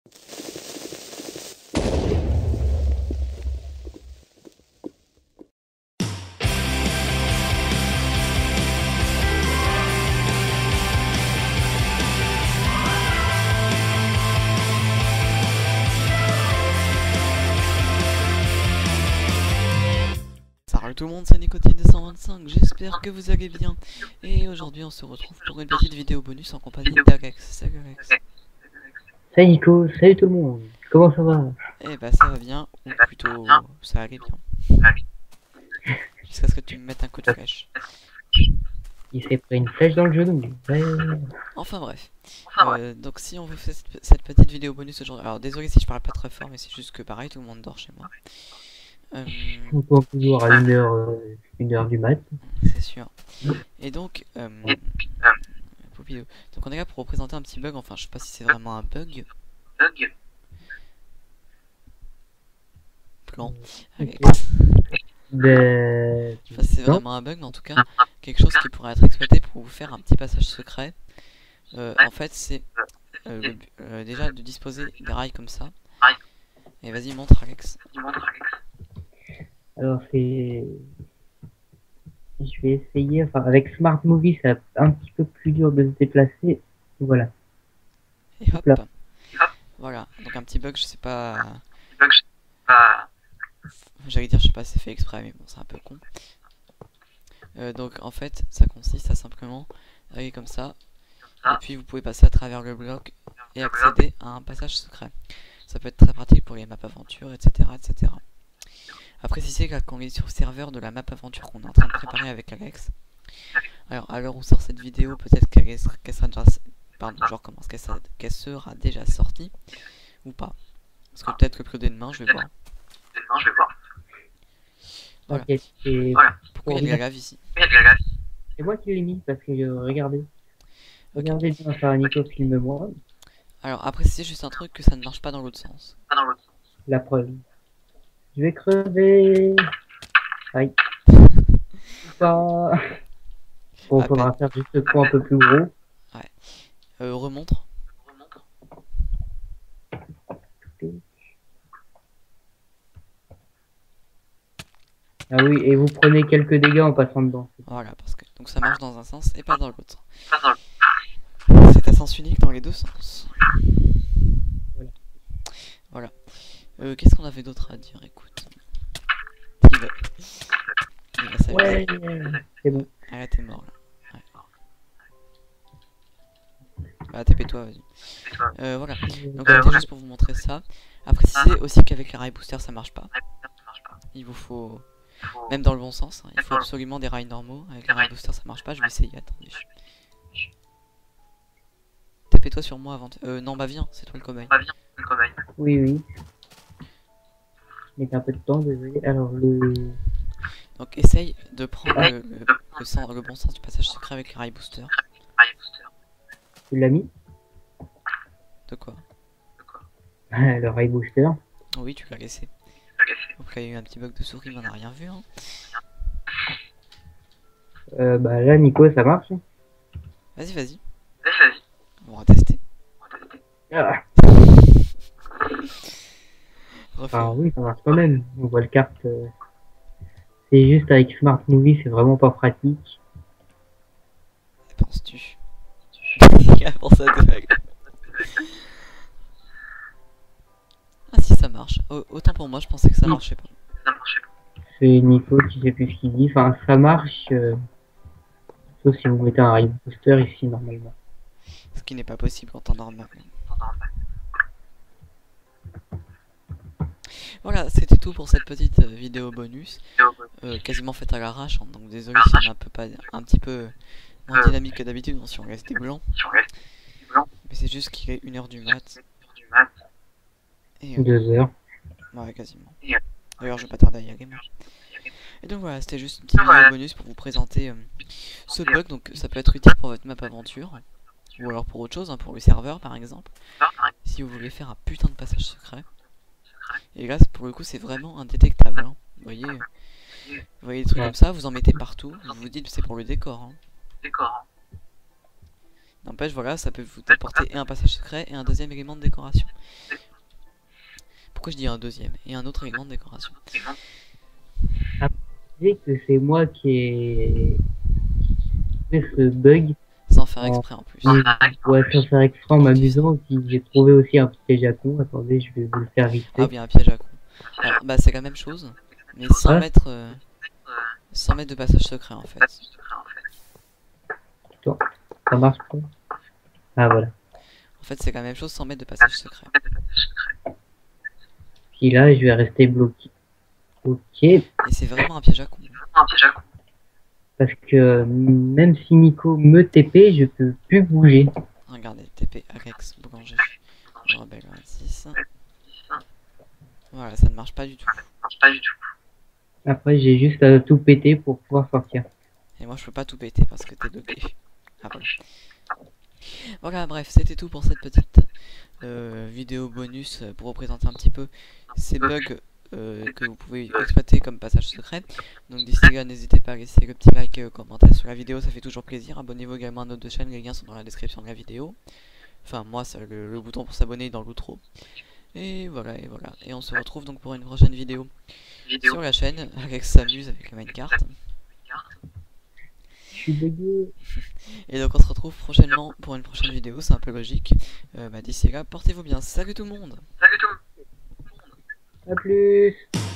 Salut tout le monde, c'est Nicotine225, j'espère que vous allez bien. Et aujourd'hui on se retrouve pour une petite vidéo bonus en compagnie d'Alex. Salut Alex. Salut Nico, salut tout le monde, comment ça va? Eh bah ça va bien, ou plutôt ça allait bien. Jusqu'à ce que tu me mettes un coup de flèche. Il s'est pris une flèche dans le genou. Ouais. Enfin bref. Donc si on vous fait cette petite vidéo bonus aujourd'hui, alors désolé si je parle pas très fort, mais c'est juste que pareil tout le monde dort chez moi. On peut toujours à 1h du mat. C'est sûr. Et donc, donc on est là pour représenter un petit bug, enfin je sais pas si c'est vraiment un bug. Plan. Alex. Ben... Je sais pas si c'est vraiment un bug, mais en tout cas, quelque chose qui pourrait être exploité pour vous faire un petit passage secret. En fait, c'est déjà de disposer des rails comme ça. Et vas-y, montre Alex. Alors c'est... Je vais essayer, enfin avec Smart Movie c'est un petit peu plus dur de se déplacer. Voilà. Et hop. Là. Voilà, donc un petit bug, je sais pas... J'allais dire, je sais pas si c'est fait exprès, mais bon, c'est un peu con. Donc en fait, ça consiste à simplement aller comme ça. Et puis vous pouvez passer à travers le bloc et accéder à un passage secret. Ça peut être très pratique pour les maps aventures, etc. etc. Après, si c'est quand on est sur le serveur de la map aventure qu'on est en train de préparer avec Alex. Alors, à l'heure où sort cette vidéo, peut-être qu'elle sera déjà... Pardon, je recommence, qu'elle sera déjà sortie ou pas. Parce que peut-être que demain, je vais voir. Voilà. Okay, et pourquoi il y a de la lave ici? C'est moi qui l'ai mis parce que regardez. Regardez bien, enfin Nico filme-moi. Alors après c'est juste un truc que ça ne marche pas dans l'autre sens. La preuve. Je vais crever. Aïe. Pas. Bon, faudra faire juste le point un peu plus gros. Ouais. Remontre. Ah oui, et vous prenez quelques dégâts en passant dedans. Voilà, parce que donc ça marche dans un sens et pas dans l'autre. C'est à sens unique dans les deux sens. Voilà. Qu'est-ce qu'on avait d'autre à dire? Écoute. Il va s'amuser. Ouais, c'est bon. Ah là t'es mort là. Ouais. Bah TP-toi, vas-y. Voilà. Donc c'était juste pour vous montrer ça. À préciser aussi qu'avec les rails booster ça marche pas. Il vous faut... Même dans le bon sens, hein, il faut absolument des rails normaux. Avec les rails booster ça marche pas, je vais essayer, attendez. TP-toi sur moi avant... non bah viens, c'est toi le cobaye. Oui, oui. Mettez un peu de temps, désolé. Alors le... Donc essaye de prendre le bon sens du passage secret avec les rails booster. Tu l'as mis? De quoi? Le rail booster. Oui, tu l'as laissé. Donc là il y a eu un petit bug de souris, mais on n'a rien vu. Hein. Bah là Nico ça marche. Vas-y, vas-y. On va tester. Ah. Refais. Ah oui, ça marche quand même. On voit le carte. C'est juste avec Smart Movie, c'est vraiment pas pratique. Penses-tu? Pour ça de vague. Ah si ça marche. Autant pour moi, je pensais que ça marchait pas. C'est Nico qui sait plus ce qu'il dit. Enfin, ça marche. Sauf si vous mettez un rail booster ici normalement. Ce qui n'est pas possible en temps normal. Voilà, c'était tout pour cette petite vidéo bonus. Quasiment faite à l'arrache, hein, donc désolé si on est un petit peu moins dynamique que d'habitude, si on laisse des blancs. Mais c'est juste qu'il est 1h du mat. Et 2h. Ouais, quasiment. D'ailleurs, je vais pas tarder à y aller, moi. Et donc voilà, c'était juste une petite vidéo bonus pour vous présenter ce bug. Donc ça peut être utile pour votre map aventure. Ou alors pour autre chose, hein, pour le serveur par exemple. Si vous voulez faire un putain de passage secret. Et là, pour le coup, c'est vraiment indétectable. Hein. Vous voyez des trucs comme ça, vous en mettez partout. Vous vous dites que c'est pour le décor. Hein. N'empêche, voilà, ça peut vous apporter et un passage secret et un deuxième élément de décoration. Pourquoi je dis un deuxième et un autre élément de décoration? Après, que c'est moi qui ai fait ce bug. Sans faire exprès en plus. Ouais, sans faire exprès en m'amusant, puis j'ai trouvé aussi un piège à con. Attendez, je vais vous le faire vite Ah fait. oui, un piège à con. Alors, bah c'est la même chose, mais sans Ouais. mettre, de passage secret en fait. Attends, ça marche pas. Ah voilà. En fait, c'est la même chose sans mettre de passage secret. Puis là, je vais rester bloqué. Ok, Et c'est vraiment un piège à con. parce que même si Nico me TP, je peux plus bouger. Regardez, TP Alex Boulanger, Rebelle 26. Voilà, ça ne marche pas du tout. Après, j'ai juste à tout péter pour pouvoir sortir. Et moi, je peux pas tout péter parce que t'es bloqué. Ah voilà. Voilà, bref, c'était tout pour cette petite vidéo bonus pour représenter un petit peu ces bugs que vous pouvez exploiter comme passage secret. Donc d'ici là, n'hésitez pas à laisser le petit like et le commentaire sur la vidéo, ça fait toujours plaisir. Abonnez-vous également à notre deux chaînes, les liens sont dans la description de la vidéo. Enfin, moi, c'est le bouton pour s'abonner est dans l'outro. Et voilà, et voilà. Et on se retrouve donc pour une prochaine vidéo sur la chaîne. Alex s'amuse avec la minecart. Je suis bugué. Et donc on se retrouve prochainement pour une prochaine vidéo, c'est un peu logique. D'ici là, portez-vous bien. Salut tout le monde! À plus.